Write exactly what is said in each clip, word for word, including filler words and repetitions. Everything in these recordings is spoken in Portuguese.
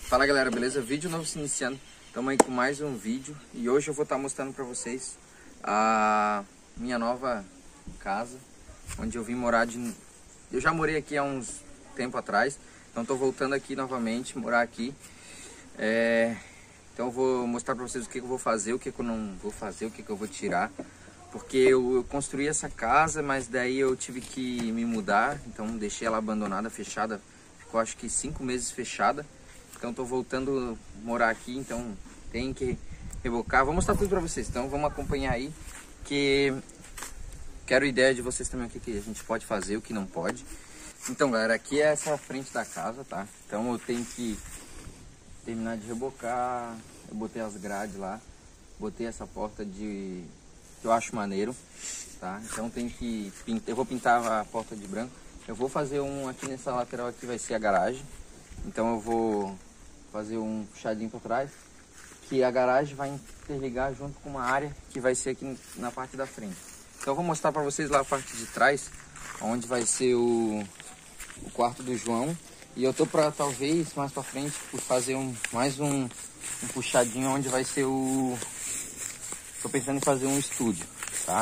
Fala galera, beleza? Vídeo novo se iniciando. Estamos aí com mais um vídeo. E hoje eu vou estar mostrando para vocês a minha nova casa, onde eu vim morar de... Eu já morei aqui há uns tempo atrás, então estou voltando aqui novamente, morar aqui. É... Então eu vou mostrar para vocês o que eu vou fazer, o que eu não vou fazer, o que eu vou tirar. Porque eu, eu construí essa casa, mas daí eu tive que me mudar, então deixei ela abandonada, fechada. Ficou acho que cinco meses fechada. Então estou voltando a morar aqui, então tem que rebocar. Vou mostrar tudo para vocês, então vamos acompanhar aí. Que quero ideia de vocês também, o que, que a gente pode fazer, o que não pode. Então galera, aqui é essa frente da casa, tá? Então eu tenho que terminar de rebocar. Eu botei as grades lá, botei essa porta de... que eu acho maneiro, tá? Então tem que pintar, eu vou pintar a porta de branco. Eu vou fazer um aqui nessa lateral aqui, vai ser a garagem. Então eu vou fazer um puxadinho para trás, que a garagem vai interligar junto com uma área que vai ser aqui na parte da frente. Então eu vou mostrar para vocês lá a parte de trás, onde vai ser o, o quarto do João. E eu tô para talvez mais para frente fazer um, mais um, um puxadinho onde vai ser o... Tô pensando em fazer um estúdio, tá?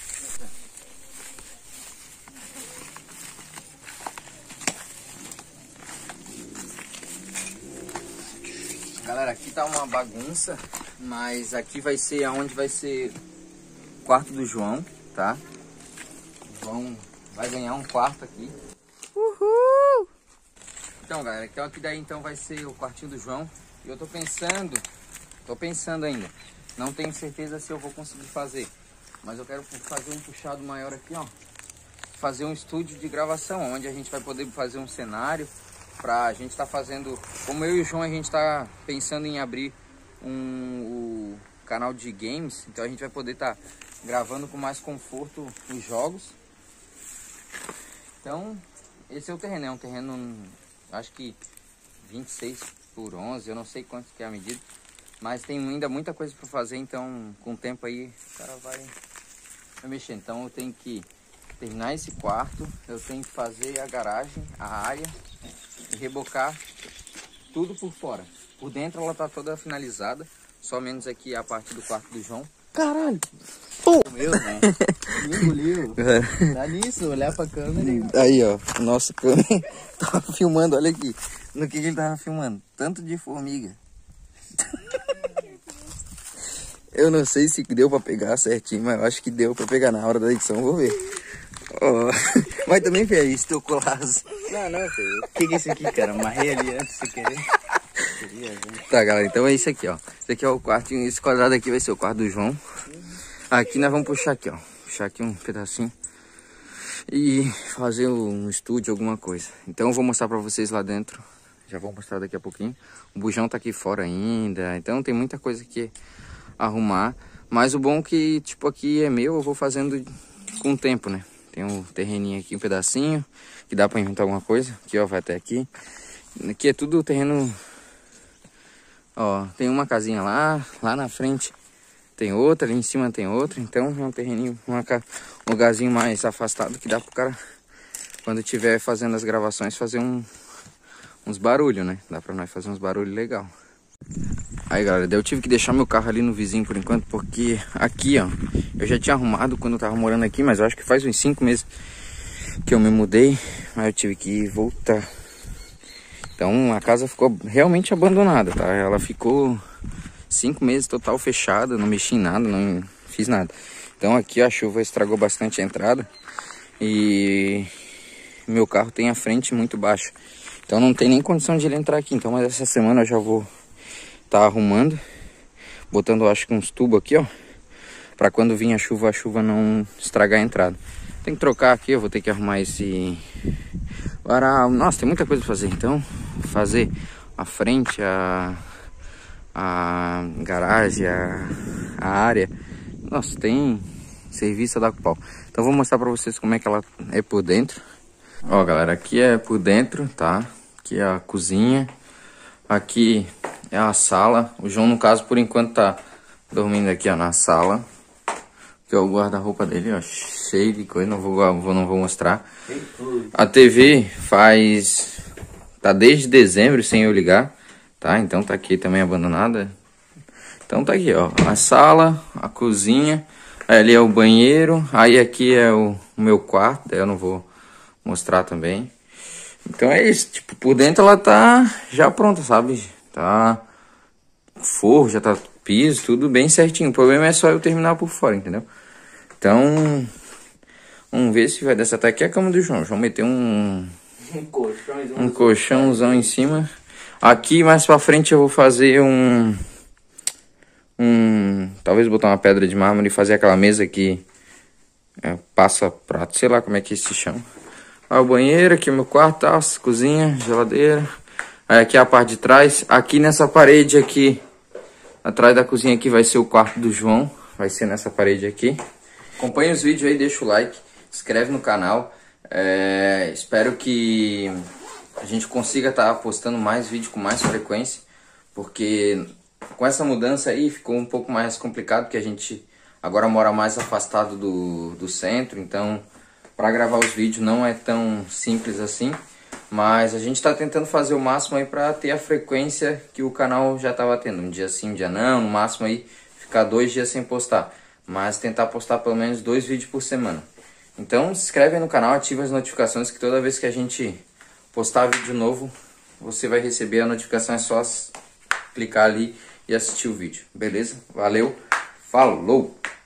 Galera, aqui tá uma bagunça, mas aqui vai ser aonde vai ser o quarto do João, tá? O João vai ganhar um quarto aqui. Uhul! Então, galera, então aqui daí então vai ser o quartinho do João. E eu tô pensando, tô pensando ainda. Não tenho certeza se eu vou conseguir fazer, mas eu quero fazer um puxado maior aqui, ó. Fazer um estúdio de gravação, onde a gente vai poder fazer um cenário pra gente estar tá fazendo... Como eu e o João, a gente tá pensando em abrir um o canal de games, então a gente vai poder estar tá gravando com mais conforto os jogos. Então, esse é o terreno, é um terreno, acho que vinte e seis por onze, eu não sei quanto que é a medida. Mas tem ainda muita coisa para fazer, então com o tempo aí o cara vai, vai mexer. Então eu tenho que terminar esse quarto, eu tenho que fazer a garagem, a área e rebocar tudo por fora. Por dentro ela tá toda finalizada, só menos aqui a parte do quarto do João. Caralho! Pô! Meu, né? Me engoliu. Dá nisso, olhar pra câmera. Aí ó, o nosso câmera tava filmando, olha aqui. No que, que ele tava filmando? Tanto de formiga. Eu não sei se deu pra pegar certinho, mas eu acho que deu pra pegar na hora da edição, vou ver. Oh. Mas também fez isso, teu colaço. Não, não, filho. O que que é isso aqui, cara? Amarrei ali antes, se querer. Tá, galera, então é isso aqui, ó. Esse aqui é o quarto, esse quadrado aqui vai ser o quarto do João. Aqui nós vamos puxar aqui, ó. Puxar aqui um pedacinho e fazer um estúdio, alguma coisa. Então eu vou mostrar pra vocês lá dentro. Já vou mostrar daqui a pouquinho. O bujão tá aqui fora ainda, então tem muita coisa que arrumar. Mas o bom é que, tipo, aqui é meu, eu vou fazendo com o tempo, né? Tem um terreninho aqui, um pedacinho, que dá pra inventar alguma coisa. Aqui, ó, vai até aqui. Aqui é tudo terreno... Ó, tem uma casinha lá, lá na frente tem outra, ali em cima tem outra. Então é um terreninho, uma, um lugarzinho mais afastado que dá pro cara, quando estiver fazendo as gravações, fazer um... uns barulhos, né? Dá pra nós fazer uns barulhos legal. Aí galera, daí eu tive que deixar meu carro ali no vizinho por enquanto, porque aqui, ó, eu já tinha arrumado quando eu tava morando aqui, mas eu acho que faz uns cinco meses que eu me mudei, mas eu tive que voltar. Então a casa ficou realmente abandonada, tá? Ela ficou cinco meses total fechada, não mexi em nada, não fiz nada. Então aqui a chuva estragou bastante a entrada e meu carro tem a frente muito baixa. Então não tem nem condição de ele entrar aqui. Então, mas essa semana eu já vou tá arrumando, botando acho que uns tubos aqui, ó, para quando vir a chuva, a chuva não estragar a entrada. Tem que trocar aqui, eu vou ter que arrumar esse varal. Nossa, tem muita coisa pra fazer. Então, fazer a frente, a, a garagem, a, a área. Nossa, tem serviço a dar com pau. Então, vou mostrar pra vocês como é que ela é por dentro. Ó, galera, aqui é por dentro, tá? Aqui é a cozinha. Aqui é a sala. O João, no caso, por enquanto tá dormindo aqui, ó, na sala. Aqui é o guarda-roupa dele, ó, cheio de coisa. Não vou, não vou mostrar. A T V faz... tá desde dezembro sem eu ligar. tá? Então tá aqui também abandonada. Então tá aqui, ó, a sala, a cozinha, ali é o banheiro, aí aqui é o, o meu quarto, daí eu não vou mostrar também. Então é isso, tipo, por dentro ela tá já pronta, sabe? Tá forro, já tá piso, tudo bem certinho. O problema é só eu terminar por fora, entendeu? Então, vamos ver se vai dar certo. Aqui é a cama do João, vamos meter um... Um colchão, um colchãozão em cima. Aqui mais pra frente eu vou fazer um... um talvez botar uma pedra de mármore e fazer aquela mesa que é, passa prato, sei lá como é que se chama. Aí o banheiro, aqui o meu quarto, tá, cozinha, geladeira. Aí aqui a parte de trás. Aqui nessa parede aqui, atrás da cozinha aqui vai ser o quarto do João. Vai ser nessa parede aqui. Acompanhe os vídeos aí, deixa o like, se inscreve no canal. É, espero que a gente consiga estar postando mais vídeo com mais frequência, porque com essa mudança aí ficou um pouco mais complicado, porque a gente agora mora mais afastado do, do centro, então para gravar os vídeos não é tão simples assim, mas a gente está tentando fazer o máximo aí para ter a frequência que o canal já estava tendo, um dia sim, um dia não, no máximo aí ficar dois dias sem postar, mas tentar postar pelo menos dois vídeos por semana. Então se inscreve aí no canal, ativa as notificações, que toda vez que a gente postar vídeo novo, você vai receber a notificação, é só clicar ali e assistir o vídeo, beleza? Valeu, falou!